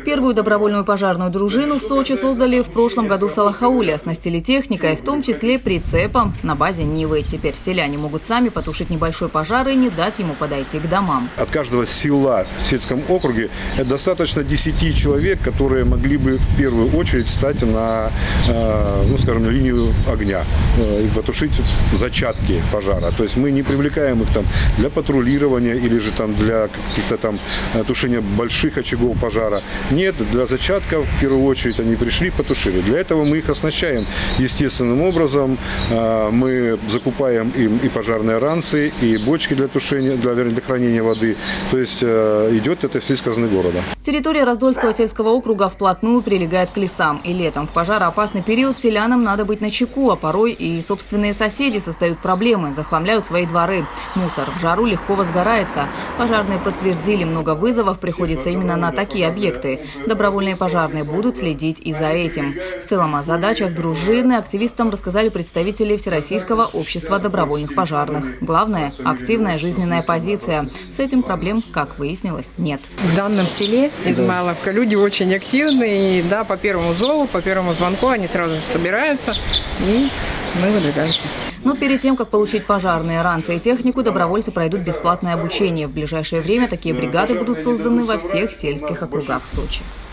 Первую добровольную пожарную дружину в Сочи создали в прошлом году в Салахауле, оснастили техникой, в том числе прицепом на базе Нивы. Теперь селяне могут сами потушить небольшой пожар и не дать ему подойти к домам. От каждого села в сельском округе достаточно 10 человек, которые могли бы в первую очередь стать на, скажем, линию огня и потушить зачатки пожара. То есть мы не привлекаем их там для патрулирования или же там для каких-то там тушения больших очагов пожара. Нет, для зачатков в первую очередь они пришли, потушили. Для этого мы их оснащаем естественным образом. Мы закупаем им и пожарные ранцы, и бочки для тушения, для хранения воды. То есть идет это все из казны города. Территория Раздольского сельского округа вплотную прилегает к лесам. И летом в пожароопасный период селянам надо быть начеку, а порой и собственные соседи создают проблемы, захламляют свои дворы. Мусор в жару легко возгорается. Пожарные подтвердили, много вызовов приходится именно на такие объекты. Добровольные пожарные будут следить и за этим. В целом о задачах дружины активистам рассказали представители Всероссийского общества добровольных пожарных. Главное – активная жизненная позиция. С этим проблем, как выяснилось, нет. В данном селе Измайловка люди очень активные. И да, по первому зову, по первому звонку они сразу же собираются, и мы выдвигаемся. Но перед тем, как получить пожарные ранцы и технику, добровольцы пройдут бесплатное обучение. В ближайшее время такие бригады будут созданы во всех сельских округах Сочи.